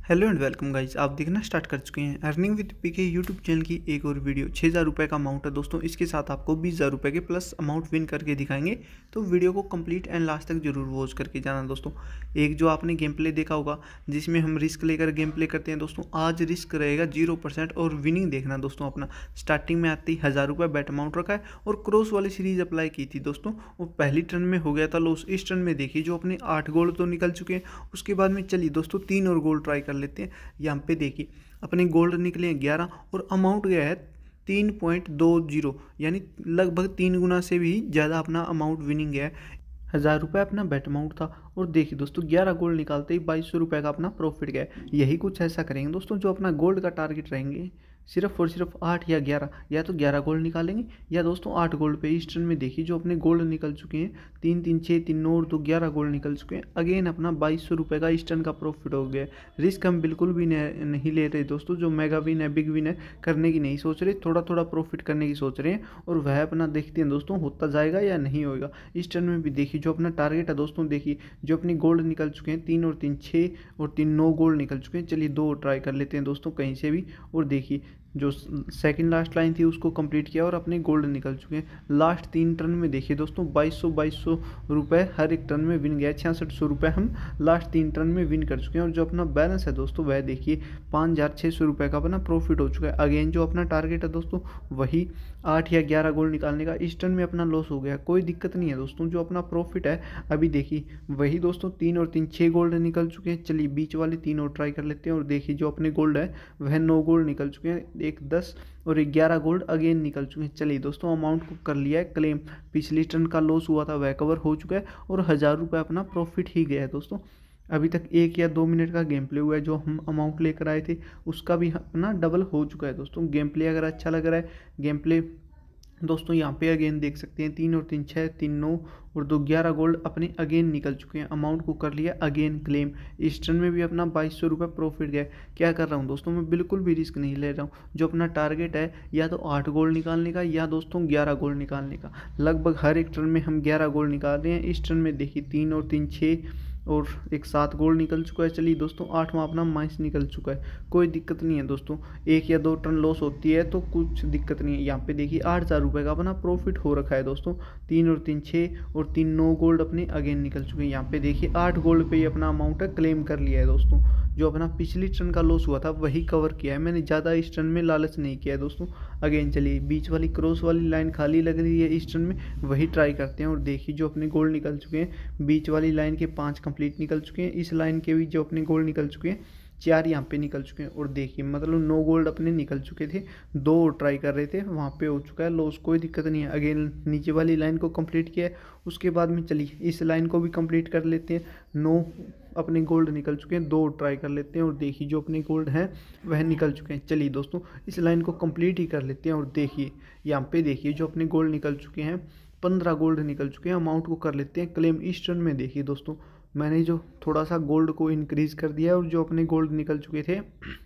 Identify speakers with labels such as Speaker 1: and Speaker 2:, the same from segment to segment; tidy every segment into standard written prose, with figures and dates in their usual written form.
Speaker 1: Hello and welcome guys, आप देखना start कर चुके हैं earning with PK YouTube channel की एक और वीडियो। 6,000 रुपये का अमाउंट है दोस्तों। इसके साथ आपको 20,000 रुपये के प्लस अमाउंट विन करके दिखाएंगे, तो वीडियो को कंप्लीट एंड लास्ट तक जरूर वॉच करके जाना दोस्तों। एक जो आपने गेम प्ले देखा होगा जिसमें हम रिस्क लेकर गेम प्ले करते हैं दोस्तों, आज रिस्क रहेगा 0% और विनिंग देखना दोस्तों। अपना स्टार्टिंग में आते ही 1,000 रुपये बैट अमाउंट रखा है और क्रॉस वाली सीरीज अप्लाई की थी दोस्तों। वो पहली टर्न में हो गया था लॉस। इस टर्न में देखिए जो अपने 8 गोल तो निकल चुके हैं। उसके बाद में चलिए दोस्तों 3 और गोल ट्राई कर लेते हैं। यहाँ पे देखिए अपने गोल्ड निकले हैं 11 और अमाउंट गया है 3.20, यानी लगभग 3 गुना से भी ज़्यादा अपना अमाउंट विनिंग गया है। 1,000 रुपये अपना बेट अमाउंट था और देखिए दोस्तों 11 गोल्ड निकालते ही 2,200 रुपये का अपना प्रॉफिट गया है। यही कुछ ऐसा करेंगे दोस्तों, जो अपना गोल्ड का टारगेट रहेंगे सिर्फ और सिर्फ 8 या 11, या तो 11 गोल्ड निकालेंगे या दोस्तों 8 गोल्ड पे। इस टर्न में देखिए जो अपने गोल्ड निकल चुके हैं 3 3 6 3 9 और 2 11 गोल्ड निकल चुके हैं। अगेन अपना 2,200 रुपये का इस टर्न का प्रॉफिट हो गया। रिस्क हम बिल्कुल भी नहीं ले रहे दोस्तों। जो मेगा विन है, बिग विन है, करने की नहीं सोच रहे, थोड़ा थोड़ा प्रॉफिट करने की सोच रहे हैं और वह अपना देखते हैं दोस्तों होता जाएगा या नहीं होगा। इस टर्न में भी देखिए जो अपना टारगेट है दोस्तों, देखिए जो अपनी गोल्ड निकल चुके हैं 3 और 3 6 और 3 9 गोल्ड निकल चुके हैं। चलिए 2 ट्राई कर लेते हैं दोस्तों कहीं से भी। और देखिए जो सेकंड लास्ट लाइन थी उसको कंप्लीट किया और अपने गोल्ड निकल चुके हैं। लास्ट 3 टर्न में देखिए दोस्तों 2,200 रुपये हर एक टर्न में विन गया। 6,600 रुपये हम लास्ट 3 टर्न में विन कर चुके हैं। और जो अपना बैलेंस है दोस्तों वह देखिए 5,600 रुपये का अपना प्रॉफिट हो चुका है। अगेन जो अपना टारगेट है दोस्तों वही 8 या 11 गोल्ड निकालने का। इस टर्न में अपना लॉस हो गया, कोई दिक्कत नहीं है दोस्तों। जो अपना प्रॉफिट है अभी देखिए वही दोस्तों 3 और 3 6 गोल्ड निकल चुके हैं। चलिए बीच वाले 3 और ट्राई कर लेते हैं और देखिए जो अपने गोल्ड है वह 9 गोल्ड निकल चुके हैं। एक 10 और 11 गोल्ड अगेन निकल चुके हैं। चलिए दोस्तों अमाउंट को कर लिया है क्लेम। पिछली टर्न का लॉस हुआ था वह कवर हो चुका है और 1,000 रुपये अपना प्रॉफिट ही गया है दोस्तों। अभी तक 1 या 2 मिनट का गेम प्ले हुआ है। जो हम अमाउंट लेकर आए थे उसका भी अपना डबल हो चुका है दोस्तों। गेम प्ले अगर अच्छा लग रहा है, गेम प्ले दोस्तों यहाँ पे अगेन देख सकते हैं 3 और 3 6 3 9 और 2 11 गोल्ड अपने अगेन निकल चुके हैं। अमाउंट को कर लिया अगेन क्लेम। इस टर्न में भी अपना 2,200 रुपये प्रॉफिट गया। क्या कर रहा हूँ दोस्तों, मैं बिल्कुल भी रिस्क नहीं ले रहा हूँ। जो अपना टारगेट है या तो 8 गोल्ड निकालने का या दोस्तों 11 गोल्ड निकालने का। लगभग हर एक टर्न में हम 11 गोल्ड निकाल रहे हैं। इस टर्न में देखिए 3 और 3 6 और एक 7 गोल्ड निकल चुका है। चलिए दोस्तों 8वां अपना माइनस निकल चुका है, कोई दिक्कत नहीं है दोस्तों। 1 या 2 टर्न लॉस होती है तो कुछ दिक्कत नहीं है। यहाँ पे देखिए 8,000 रुपये का अपना प्रॉफिट हो रखा है दोस्तों। 3 और 3 6 और 3 9 गोल्ड अपने अगेन निकल चुके हैं। यहाँ पे देखिए 8 गोल्ड पे ही अपना अमाउंट है क्लेम कर लिया है दोस्तों। जो अपना पिछली टर्न का लॉस हुआ था वही कवर किया है मैंने, ज़्यादा इस टर्न में लालच नहीं किया है दोस्तों। अगेन चलिए बीच वाली क्रॉस वाली लाइन खाली लग रही है इस टर्न में, वही ट्राई करते हैं। और देखिए जो अपने गोल्ड निकल चुके हैं बीच वाली लाइन के 5 कंप्लीट निकल चुके हैं। इस लाइन के भी जो अपने गोल्ड निकल चुके हैं 4 यहाँ पे निकल चुके हैं। और देखिए मतलब 9 गोल्ड अपने निकल चुके थे, 2 और ट्राई कर रहे थे, वहाँ पे हो चुका है लॉस, कोई दिक्कत नहीं है। अगेन नीचे वाली लाइन को कंप्लीट किया है। उसके बाद में चलिए इस लाइन को भी कंप्लीट कर लेते हैं। 9 अपने गोल्ड निकल चुके हैं, 2 और ट्राई कर लेते हैं। और देखिए जो अपने गोल्ड हैं वह निकल चुके हैं। चलिए दोस्तों इस लाइन को कंप्लीट ही कर लेते हैं। और देखिए यहाँ पे देखिए जो अपने गोल्ड निकल चुके हैं 15 गोल्ड निकल चुके हैं। अमाउंट को कर लेते हैं क्लेम। इस टर्न में देखिए दोस्तों मैंने जो थोड़ा सा गोल्ड को इंक्रीज़ कर दिया है और जो अपने गोल्ड निकल चुके थे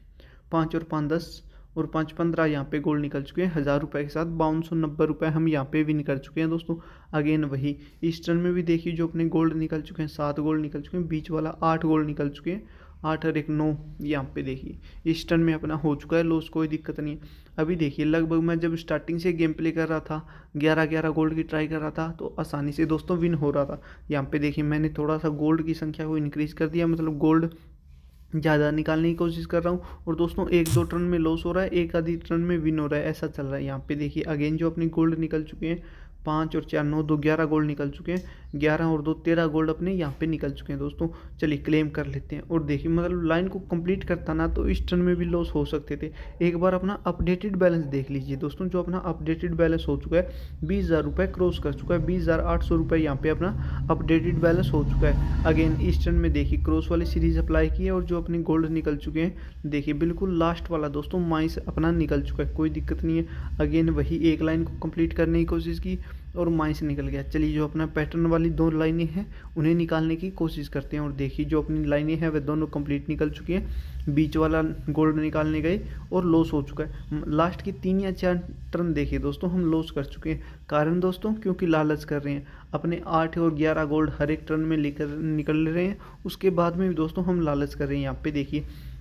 Speaker 1: 5 और 5 10 और 5 15 यहाँ पे गोल्ड निकल चुके हैं। 1,000 रुपये के साथ 5,290 रुपये हम यहाँ पे विन कर चुके हैं दोस्तों। अगेन वही इस टर्न में भी देखिए जो अपने गोल्ड निकल चुके हैं 7 गोल्ड निकल चुके हैं। बीच वाला 8 गोल्ड निकल चुके हैं, 8 और 1 9 यहाँ पे देखिए इस टर्न में अपना हो चुका है लॉस, कोई दिक्कत नहीं है। अभी देखिए लगभग मैं जब स्टार्टिंग से गेम प्ले कर रहा था 11 गोल्ड की ट्राई कर रहा था तो आसानी से दोस्तों विन हो रहा था। यहाँ पे देखिए मैंने थोड़ा सा गोल्ड की संख्या को इंक्रीज़ कर दिया, मतलब गोल्ड ज़्यादा निकालने की कोशिश कर रहा हूँ। और दोस्तों 1-2 टर्न में लॉस हो रहा है, एक आधी टर्न में विन हो रहा है, ऐसा चल रहा है। यहाँ पे देखिए अगेन जो अपने गोल्ड निकल चुके हैं 5 और 4 9 2 11 गोल्ड निकल चुके हैं। 11 और 2 13 गोल्ड अपने यहाँ पे निकल चुके हैं दोस्तों। चलिए क्लेम कर लेते हैं। और देखिए मतलब लाइन को कंप्लीट करता ना तो इस टर्न में भी लॉस हो सकते थे। एक बार अपना अपडेटेड बैलेंस देख लीजिए दोस्तों। जो अपना अपडेटेड बैलेंस हो चुका है 20,000 रुपये क्रॉस कर चुका है। 20,800 रुपये यहाँ पे अपना अपडेटेड बैलेंस हो चुका है। अगेन इस टर्न में देखिए क्रॉस वाली सीरीज अप्लाई की है और जो अपने गोल्ड निकल चुके हैं देखिए बिल्कुल लास्ट वाला दोस्तों माइनस अपना निकल चुका है, कोई दिक्कत नहीं है। अगेन वही एक लाइन को कंप्लीट करने की कोशिश की और माइनस निकल गया। चलिए जो अपना पैटर्न वाली 2 लाइनें हैं उन्हें निकालने की कोशिश करते हैं। और देखिए जो अपनी लाइनें हैं वे दोनों कंप्लीट निकल चुकी हैं। बीच वाला गोल्ड निकालने गए और लॉस हो चुका है। लास्ट की 3 या 4 टर्न देखिए दोस्तों हम लॉस कर चुके हैं। कारण दोस्तों क्योंकि लालच कर रहे हैं, अपने 8 और 11 गोल्ड हर एक टर्न में लेकर निकल रहे हैं। उसके बाद में भी दोस्तों हम लालच कर रहे हैं। यहाँ पे देखिए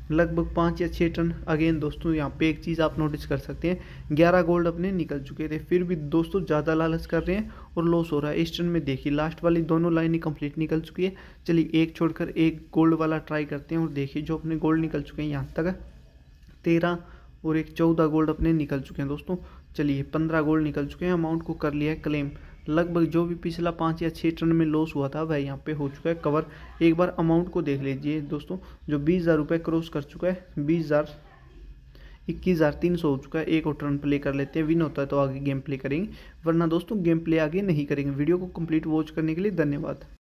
Speaker 1: लगभग 5 या 6 टन। अगेन दोस्तों यहाँ पे एक चीज़ आप नोटिस कर सकते हैं, 11 गोल्ड अपने निकल चुके थे, फिर भी दोस्तों ज़्यादा लालच कर रहे हैं और लॉस हो रहा है। इस टन में देखिए लास्ट वाली दोनों लाइनें कंप्लीट निकल चुकी है। चलिए एक छोड़कर एक गोल्ड वाला ट्राई करते हैं और देखिए जो अपने गोल्ड निकल चुके हैं यहाँ तक 13 और एक 14 गोल्ड अपने निकल चुके हैं दोस्तों। चलिए 15 गोल्ड निकल चुके हैं, अमाउंट को कर लिया है क्लेम। लगभग जो भी पिछला 5 या 6 टन में लॉस हुआ था वह यहाँ पे हो चुका है कवर। एक बार अमाउंट को देख लीजिए दोस्तों, जो 20,000 रुपये क्रॉस कर चुका है, 20,000 21,300 हो चुका है। एक और टर्न प्ले कर लेते हैं, विन होता है तो आगे गेम प्ले करेंगे, वरना दोस्तों गेम प्ले आगे नहीं करेंगे। वीडियो को कंप्लीट वॉच करने के लिए धन्यवाद।